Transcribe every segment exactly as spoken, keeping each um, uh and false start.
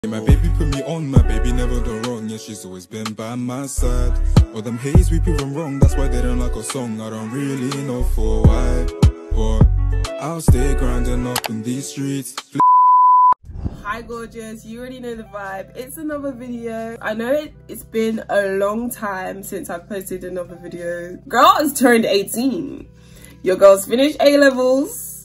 My baby put me on, my baby never done wrong. Yeah, she's always been by my side. All them haters we proven wrong, that's why they don't like our song. I don't really know for why, but I'll stay grinding up in these streets. Hi gorgeous, you already know the vibe. It's another video. I know it, it's been a long time since I've posted another video. Girl has turned eighteen. Your girl's finished A levels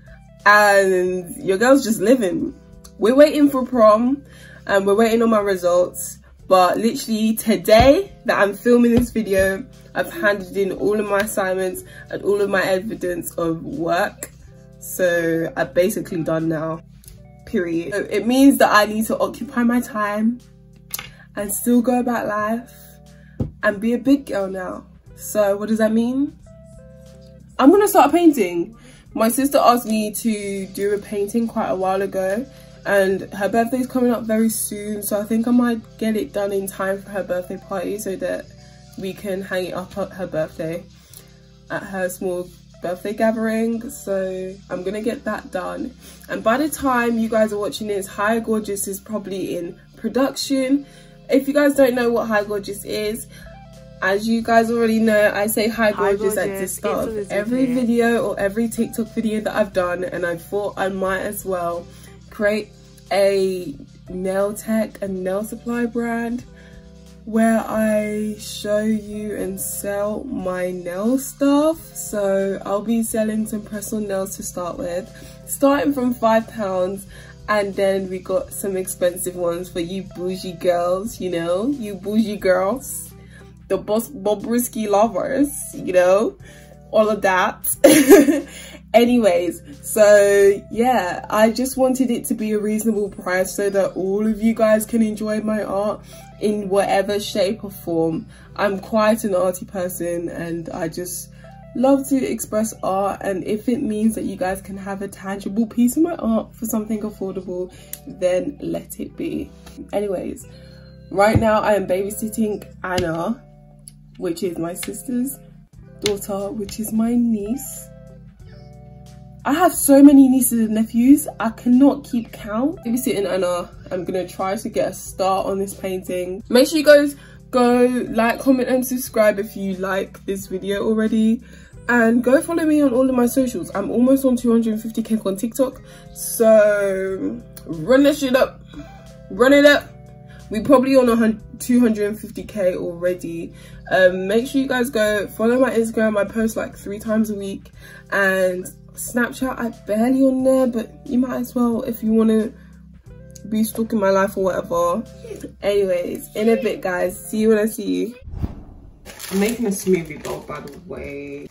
and your girl's just living. We're waiting for prom and we're waiting on my results, but literally today that I'm filming this video, I've handed in all of my assignments and all of my evidence of work. So I'm basically done now, period. So it means that I need to occupy my time and still go about life and be a big girl now. So what does that mean? I'm gonna start painting. My sister asked me to do a painting quite a while ago, and her birthday's coming up very soon, so I think I might get it done in time for her birthday party so that we can hang it up at her birthday at her small birthday gathering. So I'm gonna get that done, and by the time you guys are watching this, Hi Gorgeous is probably in production. If you guys don't know what Hi Gorgeous is, as you guys already know, I say Hi Gorgeous, Hi, Gorgeous at the start of every here. video or every TikTok video that I've done, and I thought I might as well create a nail tech and nail supply brand where I show you and sell my nail stuff. So I'll be selling some press-on nails to start with, starting from five pounds, and then we got some expensive ones for you bougie girls, you know, you bougie girls, the Boss Bobrisky lovers, you know, all of that. Anyways, so yeah, I just wanted it to be a reasonable price so that all of you guys can enjoy my art in whatever shape or form. I'm quite an arty person and I just love to express art, and if it means that you guys can have a tangible piece of my art for something affordable, then let it be. Anyways, right now I am babysitting Anna, which is my sister's daughter, which is my niece. I have so many nieces and nephews, I cannot keep count. Babysitting Anna, I'm gonna try to get a start on this painting. Make sure you guys go like, comment and subscribe if you like this video already, and go follow me on all of my socials. I'm almost on two hundred fifty K on TikTok, so run that shit up, run it up. We probably on two hundred fifty K already. Um, make sure you guys go follow my Instagram. I post like three times a week, and Snapchat I'm barely on there, but you might as well if you want to be stalking my life or whatever. Anyways, in a bit guys, see you when I see you. I'm making a smoothie bowl, by the way.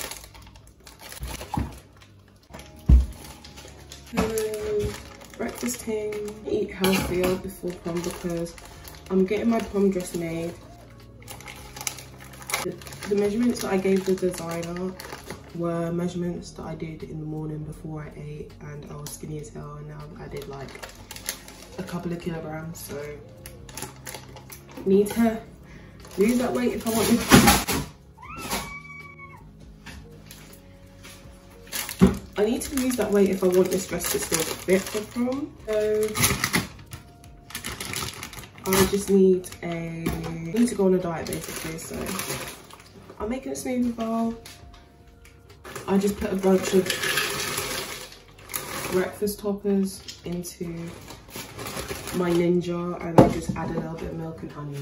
Um, breakfast thing, eat healthier before prom because I'm getting my prom dress made. The, the measurements that I gave the designer were measurements that I did in the morning before I ate, and I was skinny as hell, and now I've added like a couple of kilograms, so need to lose that weight if I want this. I need to lose that weight if I want this dress to still fit for prom. So I just need a I need to go on a diet basically. So I'm making a smoothie bowl. I just put a bunch of breakfast toppers into my Ninja, and I just add a little bit of milk and honey.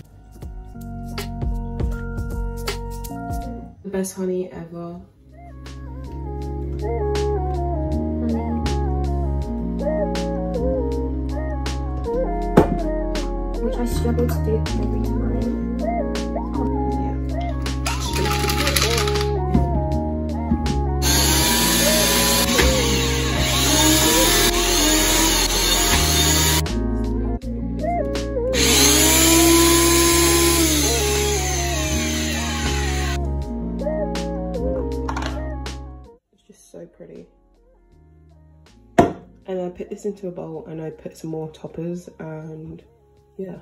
The best honey ever. Which I struggle to do every time. Pretty. And I put this into a bowl and I put some more toppers, and yeah.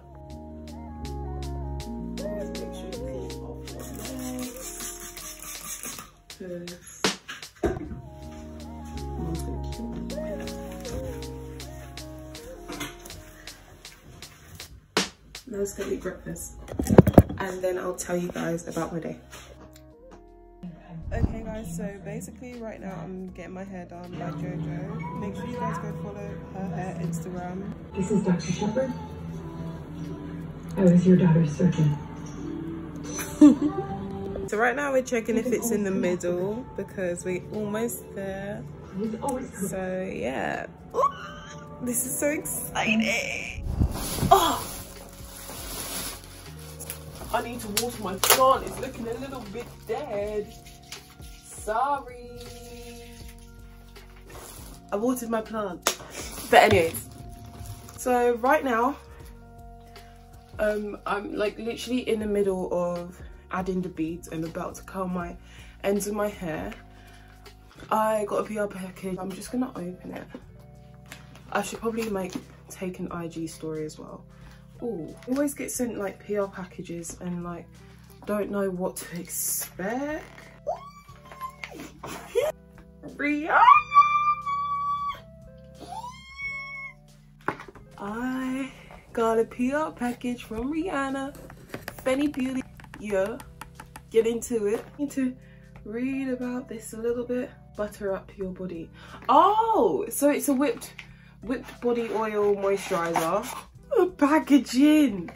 let's go eat breakfast. And then I'll tell you guys about my day. Okay guys, so basically right now I'm getting my hair done by Jojo. Make sure you guys go follow her hair Instagram. This is Doctor Shepherd. I was your daughter's surgeon. So right now we're checking if it's in the middle because we're almost there. So yeah. Ooh, this is so exciting. Oh! I need to water my plant. It's looking a little bit dead. Sorry. I watered my plant. But anyways, so right now, um, I'm like literally in the middle of adding the beads and about to curl my ends of my hair. I got a P R package. I'm just gonna open it. I should probably like take an I G story as well. Ooh, I always get sent like P R packages and like don't know what to expect. Rihanna! I got a P R package from Rihanna. Fenty Beauty. Yeah, get into it. Need to read about this a little bit. Butter up your body. Oh, so it's a whipped whipped body oil moisturizer. Oh, packaging.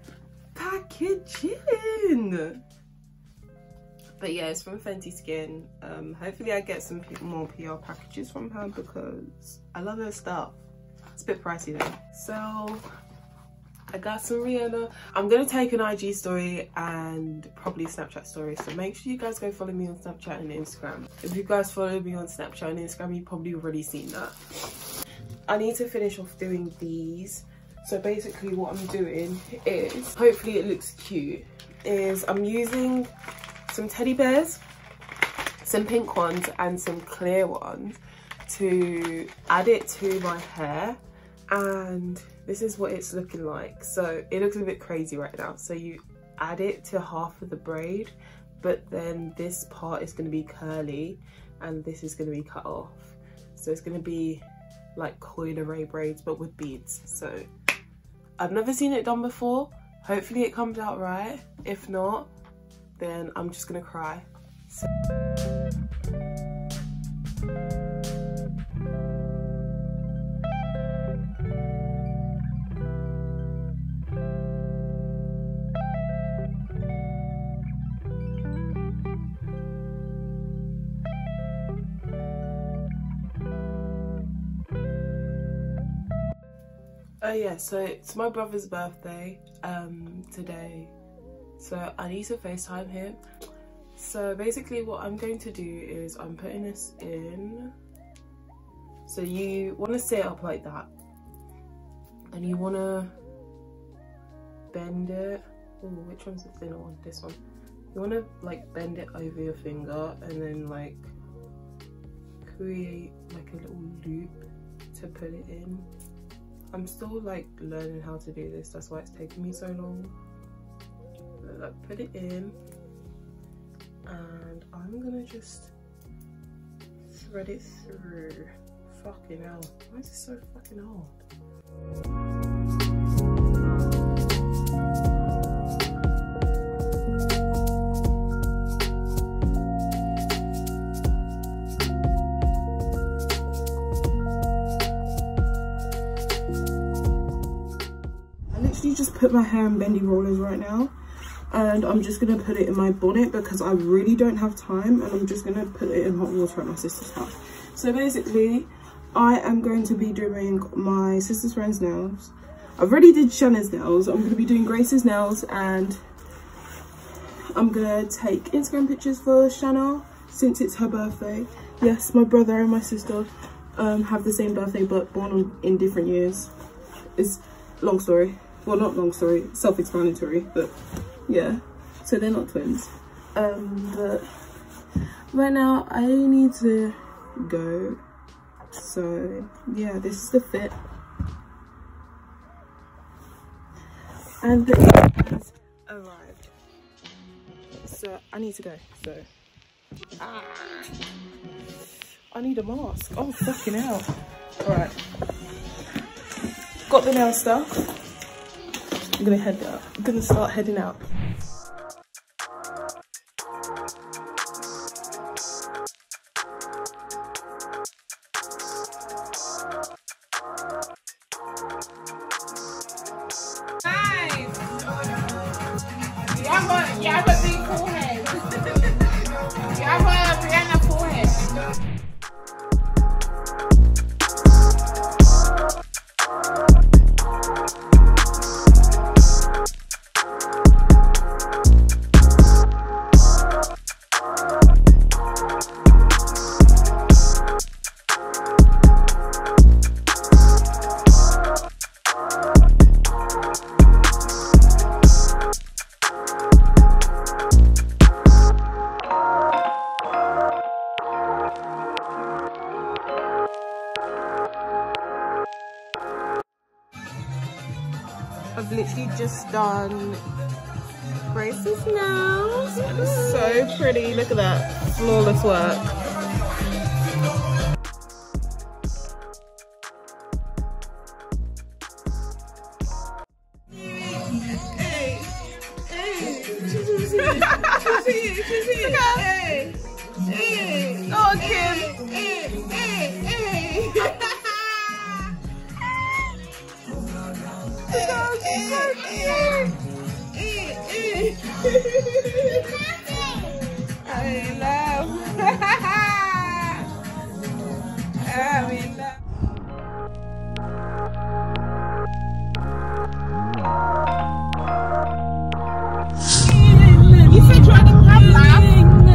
Packaging. But yeah, it's from Fenty Skin. Um, hopefully I get some more P R packages from her because I love her stuff. It's a bit pricey though. So I got some Rihanna. I'm gonna take an I G story and probably Snapchat story. So make sure you guys go follow me on Snapchat and Instagram. If you guys follow me on Snapchat and Instagram, you've probably already seen that. I need to finish off doing these. So basically what I'm doing is, hopefully it looks cute, is I'm using some teddy bears, some pink ones and some clear ones to add it to my hair. And this is what it's looking like. So it looks a bit crazy right now. So you add it to half of the braid, but then this part is going to be curly and this is going to be cut off. So it's going to be like coil array braids but with beads. So I've never seen it done before. Hopefully it comes out right. If not, then I'm just gonna cry. So Oh yeah, so it's my brother's birthday um, today, so I need to FaceTime him. So basically what I'm going to do is I'm putting this in. So you want to set it up like that, and you want to bend it. Oh, which one's the thinner one? This one. You want to like bend it over your finger and then like create like a little loop to put it in. I'm still like learning how to do this, that's why it's taking me so long. But, like, put it in, and I'm gonna just thread it through. Fucking hell, why is this so fucking hard? Just put my hair in bendy rollers right now, and I'm just gonna put it in my bonnet because I really don't have time, and I'm just gonna put it in hot water at my sister's house. So basically I am going to be doing my sister's friend's nails. I've already did Shanna's nails. I'm gonna be doing Grace's nails, and I'm gonna take Instagram pictures for Shanna since it's her birthday. Yes, my brother and my sister um have the same birthday but born on, in different years. It's long story. Well, not long story, self-explanatory, but yeah. So they're not twins. Um, but right now I need to go. So yeah, this is the fit. And the fit has arrived. So I need to go, so. Ah, I need a mask. Oh, fucking hell. All right. Got the nail stuff. I'm gonna head out. I'm gonna start heading out. You have a, you have a big forehead. You have a Rihanna forehead. I've literally just done Grace's nails. So pretty. Look at that. Flawless work. Hey, hey. She's here. She's here. Hey, hey. Go on, Kim. Hey, hey, hey. I'm in love. I'm in love. You said you had a problem.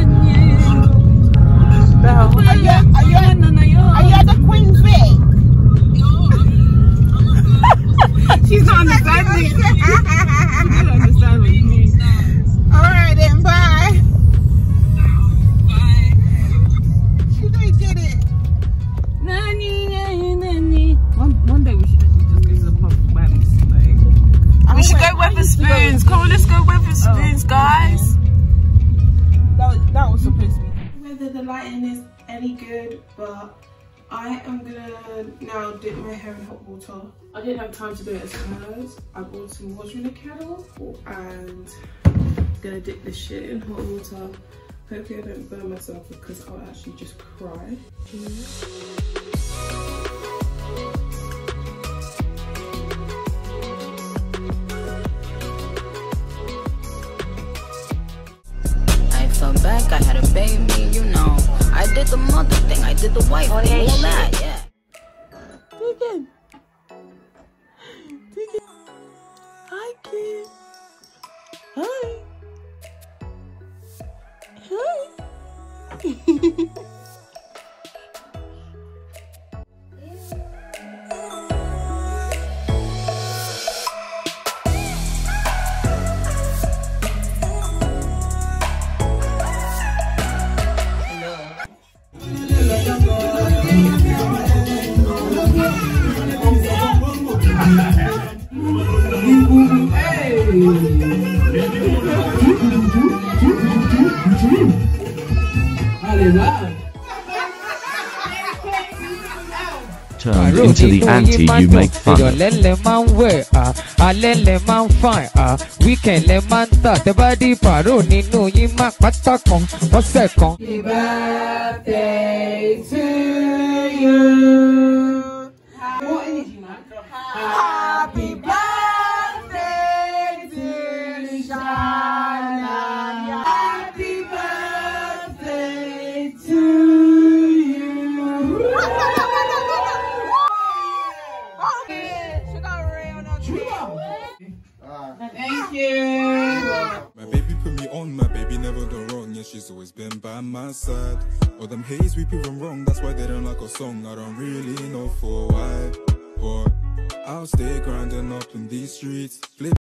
Are you, are you, are you at the Queen's Bay? She's not understanding. She doesn't understand what you mean. Alright then, bye. Bye. She don't get it. Nani, nani, nani. One, one day we should actually just go to the pub for bands. Like, we should go Wetherspoons. Come on, let's go Wetherspoons, oh, guys. That was, that was supposed to be. Whether the lighting is any good, but I am gonna now dip my hair in hot water. I didn't have time to do it as hers. I bought some water in a kettle and I'm gonna dip this shit in hot water. Hopefully I don't burn myself because I'll actually just cry. I fell back, I had a baby, you know. I did the mother thing, I did the wife oh, thing, all that, yeah. Deacon. Deacon. Hi, kid. Hi. Hi. Turned into the anti you make fun. Happy birthday to you. Happy birthday to Shana. Happy birthday to you. Thank you. My baby put me on, my baby never done wrong. Yeah, she's always been by my side. All them haters we proven wrong, that's why they don't like our song. I don't really know for why, but I'll stay grinding up in these streets. Flip